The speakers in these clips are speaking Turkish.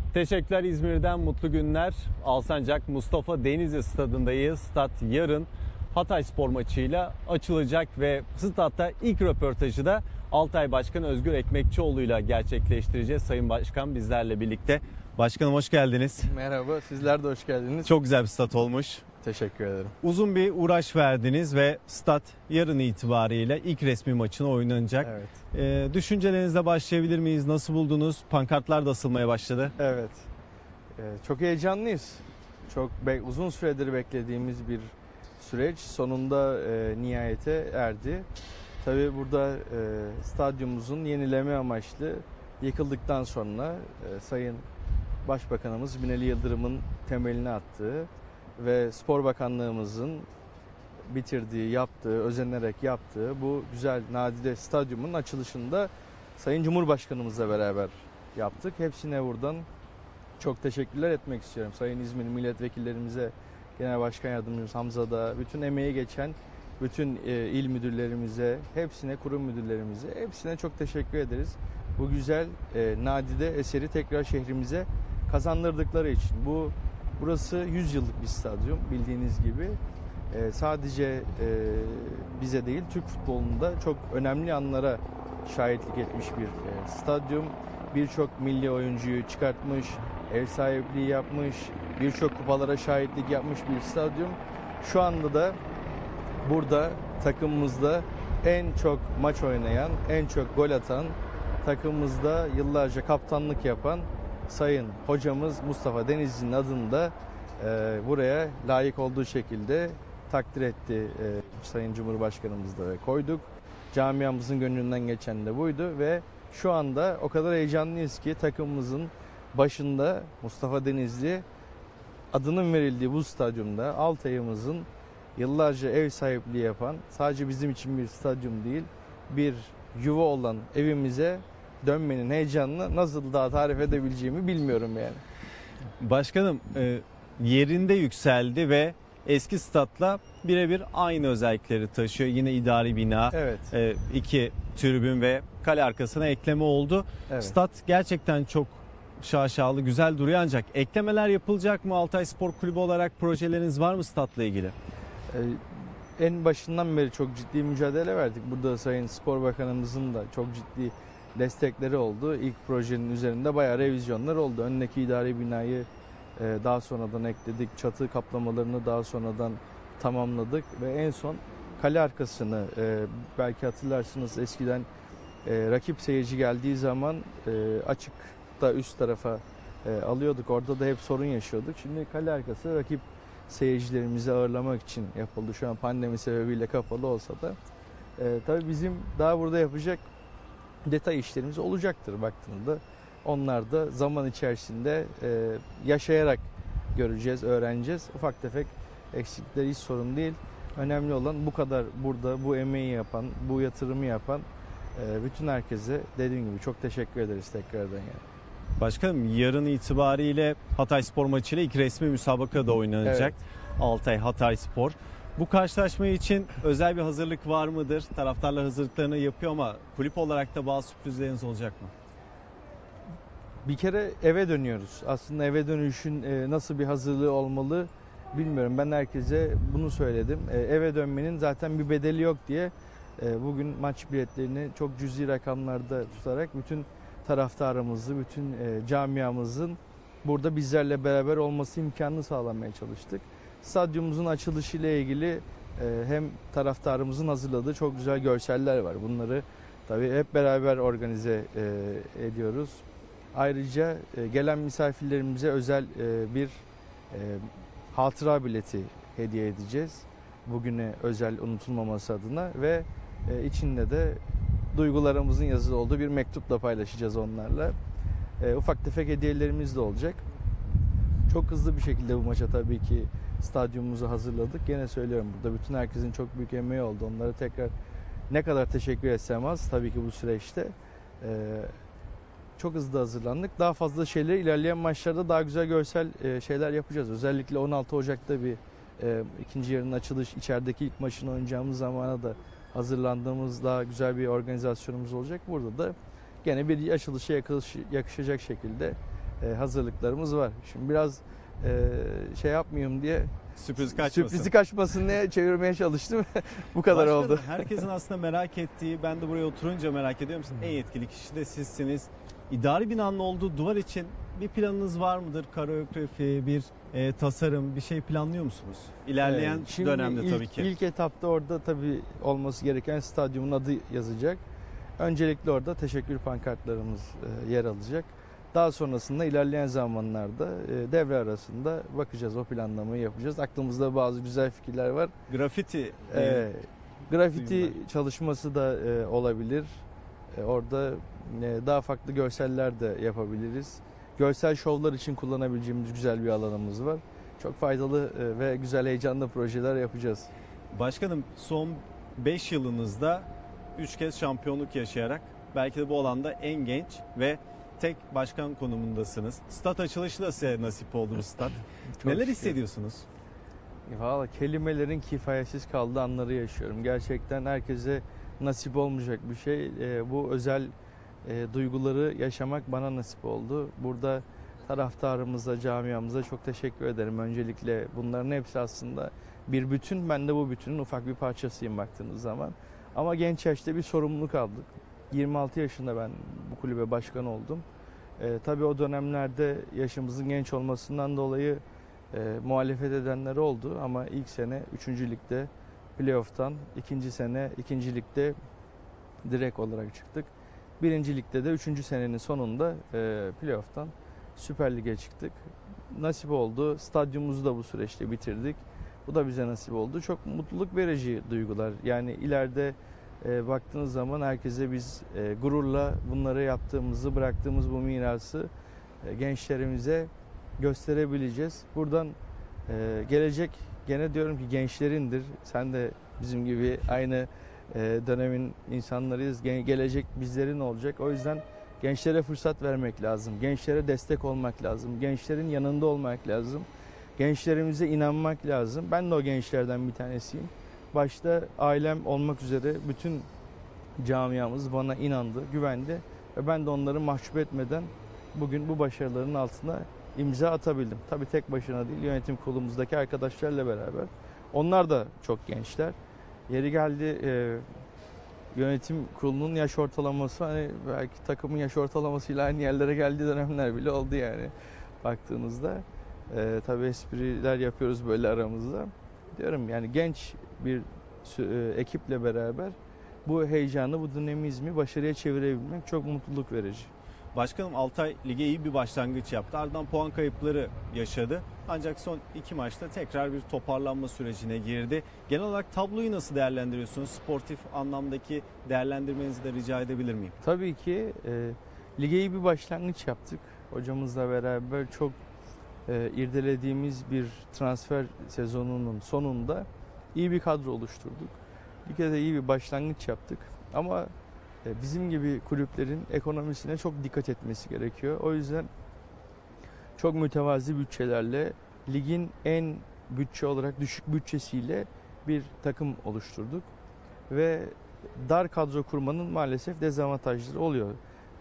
Teşekkürler, İzmir'den mutlu günler. Alsancak Mustafa Denizli stadındayız. Stat yarın Hatayspor maçıyla açılacak ve statta ilk röportajı da Altay Başkanı Özgür Ekmekçioğlu'yla gerçekleştireceğiz. Sayın Başkan bizlerle birlikte. Başkanım hoş geldiniz. Merhaba, sizler de hoş geldiniz. Çok güzel bir stat olmuş. Teşekkür ederim. Uzun bir uğraş verdiniz ve stat yarın itibariyle ilk resmi maçına oynanacak. Evet. Düşüncelerinizle başlayabilir miyiz? Nasıl buldunuz? Pankartlar da asılmaya başladı. Evet. Çok heyecanlıyız. Çok uzun süredir beklediğimiz bir süreç sonunda nihayete erdi. Tabii burada stadyumumuzun yenileme amaçlı yıkıldıktan sonra Sayın Başbakanımız Binali Yıldırım'ın temelini attığı ve Spor Bakanlığımızın bitirdiği, yaptığı, özenerek yaptığı bu güzel nadide stadyumun açılışında Sayın Cumhurbaşkanımızla beraber yaptık. Hepsine buradan çok teşekkürler etmek istiyorum. Sayın İzmir milletvekillerimize, Genel Başkan Yardımcımız Hamza'da, bütün emeği geçen bütün il müdürlerimize, hepsine, kurum müdürlerimize, hepsine çok teşekkür ederiz. Bu güzel nadide eseri tekrar şehrimize kazandırdıkları için. Burası 100 yıllık bir stadyum bildiğiniz gibi. Sadece bize değil, Türk futbolunda çok önemli anlara şahitlik etmiş bir stadyum. Birçok milli oyuncuyu çıkartmış, ev sahipliği yapmış, birçok kupalara şahitlik yapmış bir stadyum. Şu anda da burada takımımızda en çok maç oynayan, en çok gol atan, takımımızda yıllarca kaptanlık yapan Sayın Hocamız Mustafa Denizli'nin adını da buraya layık olduğu şekilde takdir etti Sayın Cumhurbaşkanımız da koyduk. Camiamızın gönlünden geçen de buydu ve şu anda o kadar heyecanlıyız ki takımımızın başında Mustafa Denizli adının verildiği bu stadyumda Altay'ımızın yıllarca ev sahipliği yapan, sadece bizim için bir stadyum değil, bir yuva olan evimize dönmenin heyecanını nasıl daha tarif edebileceğimi bilmiyorum yani. Başkanım yerinde yükseldi ve eski statla birebir aynı özellikleri taşıyor. Yine idari bina, Evet. 2 tribün ve kale arkasına ekleme oldu. Evet. Stat gerçekten çok şaşalı, güzel duruyor ancak eklemeler yapılacak mı? Altay Spor Kulübü olarak projeleriniz var mı statla ilgili? En başından beri çok ciddi mücadele verdik. Burada Sayın Spor Bakanımızın da çok ciddi destekleri oldu. İlk projenin üzerinde bayağı revizyonlar oldu. Öndeki idari binayı daha sonradan ekledik. Çatı kaplamalarını daha sonradan tamamladık ve en son kale arkasını belki hatırlarsınız eskiden rakip seyirci geldiği zaman açıkta üst tarafa alıyorduk. Orada da hep sorun yaşıyorduk. Şimdi kale arkası rakip seyircilerimizi ağırlamak için yapıldı. Şu an pandemi sebebiyle kapalı olsa da tabii bizim daha burada yapacak detay işlerimiz olacaktır baktığında. Onlar da zaman içerisinde yaşayarak göreceğiz, öğreneceğiz. Ufak tefek eksiklikler hiç sorun değil. Önemli olan bu kadar burada bu emeği yapan, bu yatırımı yapan bütün herkese dediğim gibi çok teşekkür ederiz tekrardan yani. Başkanım yarın itibariyle Hatayspor maçıyla ilk resmi müsabaka da oynanacak. Evet. Altay Hatayspor. Bu karşılaşma için özel bir hazırlık var mıdır? Taraftarlar hazırlıklarını yapıyor ama kulüp olarak da bazı sürprizleriniz olacak mı? Bir kere eve dönüyoruz. Aslında eve dönüşün nasıl bir hazırlığı olmalı bilmiyorum. Ben herkese bunu söyledim. Eve dönmenin zaten bir bedeli yok diye bugün maç biletlerini çok cüzi rakamlarda tutarak bütün taraftarımızı, bütün camiamızın burada bizlerle beraber olması imkanını sağlamaya çalıştık. Stadyumumuzun açılışı ile ilgili hem taraftarımızın hazırladığı çok güzel görseller var. Bunları tabii hep beraber organize ediyoruz. Ayrıca gelen misafirlerimize özel bir hatıra bileti hediye edeceğiz. Bugüne özel unutulmaması adına ve içinde de duygularımızın yazılı olduğu bir mektupla paylaşacağız onlarla. Ufak tefek hediyelerimiz de olacak. Çok hızlı bir şekilde bu maça tabii ki stadyumumuzu hazırladık. Gene söylüyorum burada bütün herkesin çok büyük emeği oldu. Onlara tekrar ne kadar teşekkür etsem az tabii ki bu süreçte. Çok hızlı hazırlandık. Daha fazla şeyleri ilerleyen maçlarda daha güzel görsel şeyler yapacağız. Özellikle 16 Ocak'ta bir ikinci yarının açılış, içerideki ilk maçını oynayacağımız zamana da hazırlandığımız daha güzel bir organizasyonumuz olacak. Burada da gene bir açılışa yakışacak şekilde hazırlıklarımız var. Şimdi biraz şey yapmayayım diye Sürpriz kaçmasın. sürprizi kaçmasın diye çevirmeye çalıştım. Bu kadar Başkanım, oldu. herkesin aslında merak ettiği, ben de buraya oturunca merak ediyorum. En yetkili kişi de sizsiniz. İdari binanın olduğu duvar için bir planınız var mıdır? Koreografi, bir tasarım, bir şey planlıyor musunuz? İlerleyen Şimdi dönemde tabii ki. İlk etapta orada tabii olması gereken stadyumun adı yazacak. Öncelikle orada teşekkür pankartlarımız yer alacak. Daha sonrasında ilerleyen zamanlarda devre arasında bakacağız, o planlamayı yapacağız. Aklımızda bazı güzel fikirler var. Grafiti. Grafiti duyumlar. çalışması da olabilir. Orada daha farklı görseller de yapabiliriz. Görsel şovlar için kullanabileceğimiz güzel bir alanımız var. Çok faydalı ve güzel, heyecanlı projeler yapacağız. Başkanım, son 5 yılınızda 3 kez şampiyonluk yaşayarak belki de bu alanda en genç ve tek başkan konumundasınız. Stat açılışı da size nasip oldu bu stat. Neler şükür. hissediyorsunuz? Valla kelimelerin kifayetsiz kaldığı anları yaşıyorum. Gerçekten herkese nasip olmayacak bir şey. Bu özel duyguları yaşamak bana nasip oldu. Burada taraftarımıza, camiamıza çok teşekkür ederim. Öncelikle bunların hepsi aslında bir bütün. Ben de bu bütünün ufak bir parçasıyım baktığınız zaman. Ama genç yaşta bir sorumluluk aldık. 26 yaşında ben bu kulübe başkan oldum. Tabii o dönemlerde yaşımızın genç olmasından dolayı muhalefet edenler oldu. Ama ilk sene 3. ligde playoff'tan, ikinci sene 2. ligde direkt olarak çıktık. 1. ligde de 3. senenin sonunda playoff'tan Süper Lig'e çıktık. Nasip oldu. Stadyumumuzu da bu süreçte bitirdik. Bu da bize nasip oldu. Çok mutluluk verici duygular. Yani ileride baktığınız zaman herkese biz gururla bunları yaptığımızı, bıraktığımız bu mirası gençlerimize gösterebileceğiz. Buradan gelecek, gene diyorum ki gençlerindir. Sen de bizim gibi aynı dönemin insanlarıyız. Gelecek bizlerin olacak. O yüzden gençlere fırsat vermek lazım. Gençlere destek olmak lazım. Gençlerin yanında olmak lazım. Gençlerimize inanmak lazım. Ben de o gençlerden bir tanesiyim. Başta ailem olmak üzere bütün camiamız bana inandı, güvendi ve ben de onları mahcup etmeden bugün bu başarıların altına imza atabildim. Tabii tek başına değil, yönetim kurulumuzdaki arkadaşlarla beraber. Onlar da çok gençler. Yeri geldi yönetim kurulunun yaş ortalaması, hani belki takımın yaş ortalamasıyla aynı yerlere geldiği dönemler bile oldu yani baktığınızda. Tabii espriler yapıyoruz böyle aramızda. Diyorum yani genç bir ekiple beraber bu heyecanı, bu dinamizmi başarıya çevirebilmek çok mutluluk verici. Başkanım, Altay lige iyi bir başlangıç yaptı. Ardından puan kayıpları yaşadı. Ancak son 2 maçta tekrar bir toparlanma sürecine girdi. Genel olarak tabloyu nasıl değerlendiriyorsunuz? Sportif anlamdaki değerlendirmenizi de rica edebilir miyim? Tabii ki lige iyi bir başlangıç yaptık. Hocamızla beraber çok irdelediğimiz bir transfer sezonunun sonunda iyi bir kadro oluşturduk. Ligde de iyi bir başlangıç yaptık. Ama bizim gibi kulüplerin ekonomisine çok dikkat etmesi gerekiyor. O yüzden çok mütevazi bütçelerle ligin en bütçe olarak düşük bütçesiyle bir takım oluşturduk. Ve dar kadro kurmanın maalesef dezavantajları oluyor.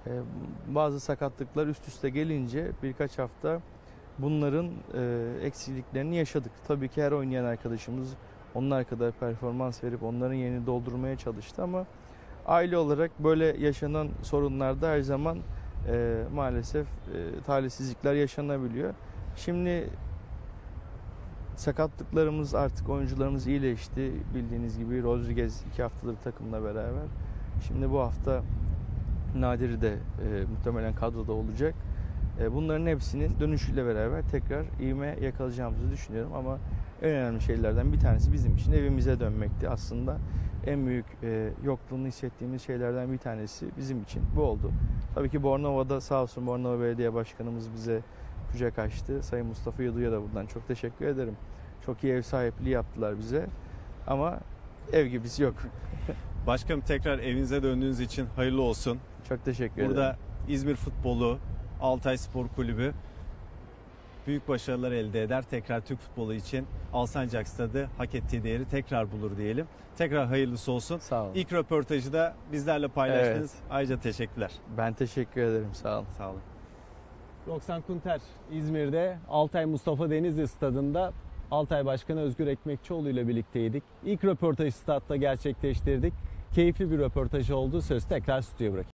Bazı sakatlıklar üst üste gelince birkaç hafta bunların eksikliklerini yaşadık. Tabii ki her oynayan arkadaşımız onlar kadar performans verip onların yerini doldurmaya çalıştı ama aile olarak böyle yaşanan sorunlarda her zaman maalesef talihsizlikler yaşanabiliyor. Şimdi sakatlıklarımız, artık oyuncularımız iyileşti. Bildiğiniz gibi Rodriguez 2 haftadır takımla beraber. Şimdi bu hafta Nadir de muhtemelen kadroda olacak. Bunların hepsinin dönüşüyle beraber tekrar ivme yakalayacağımızı düşünüyorum ama en önemli şeylerden bir tanesi bizim için evimize dönmekti. Aslında en büyük yokluğunu hissettiğimiz şeylerden bir tanesi bizim için bu oldu. Tabii ki Bornova'da sağ olsun Bornova Belediye Başkanımız bize kucak açtı. Sayın Mustafa Yudu'ya da buradan çok teşekkür ederim. Çok iyi ev sahipliği yaptılar bize ama ev gibisi yok. Başkanım, tekrar evinize döndüğünüz için hayırlı olsun. Çok teşekkür ederim. Burada İzmir Futbolu, Altay Spor Kulübü büyük başarılar elde eder. Tekrar Türk futbolu için Alsancak Stadı hak ettiği değeri tekrar bulur diyelim. Tekrar hayırlısı olsun. Sağ olun. İlk röportajı da bizlerle paylaştınız. Evet. Ayrıca teşekkürler. Ben teşekkür ederim. Sağ olun. Sağ olun. Roksan Kunter İzmir'de Altay Mustafa Denizli stadında Altay Başkanı Özgür Ekmekçioğlu ile birlikteydik. İlk röportajı statta gerçekleştirdik. Keyifli bir röportaj oldu. Söz tekrar stüdyoya bırakıyorum.